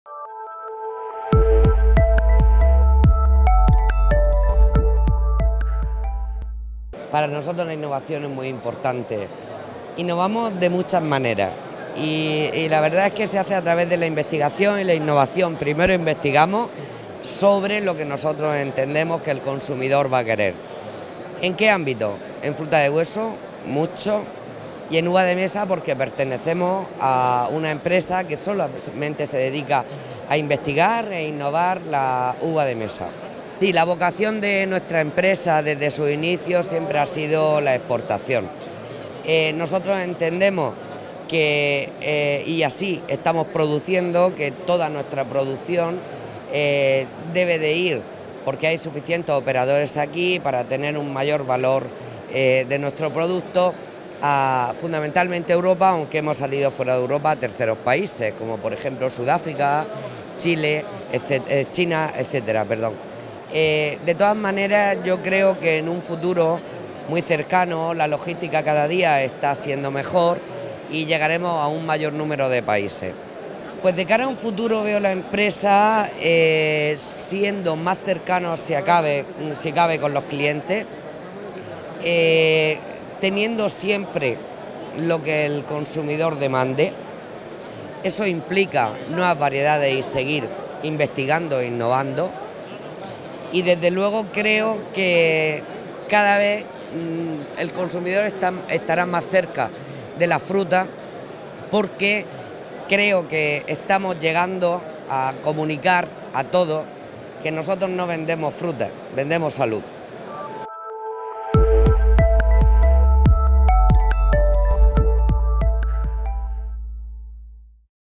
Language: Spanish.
Para nosotros la innovación es muy importante. Innovamos de muchas maneras y la verdad es que se hace a través de la investigación y la innovación. Primero investigamos sobre lo que nosotros entendemos que el consumidor va a querer. ¿En qué ámbito? En fruta de hueso, mucho, y en uva de mesa porque pertenecemos a una empresa que solamente se dedica a investigar e innovar la uva de mesa. Sí, la vocación de nuestra empresa desde su inicio siempre ha sido la exportación. Nosotros entendemos que, y así estamos produciendo, que toda nuestra producción debe de ir, porque hay suficientes operadores aquí para tener un mayor valor de nuestro producto, fundamentalmente Europa, aunque hemos salido fuera de Europa a terceros países, como por ejemplo Sudáfrica, Chile, China, etcétera, perdón. De todas maneras, yo creo que en un futuro muy cercano la logística cada día está siendo mejor y llegaremos a un mayor número de países. Pues de cara a un futuro veo la empresa siendo más cercano si cabe con los clientes, teniendo siempre lo que el consumidor demande. Eso implica nuevas variedades y seguir investigando e innovando. Y desde luego creo que cada vez el consumidor estará más cerca de la fruta, porque creo que estamos llegando a comunicar a todos que nosotros no vendemos fruta, vendemos salud.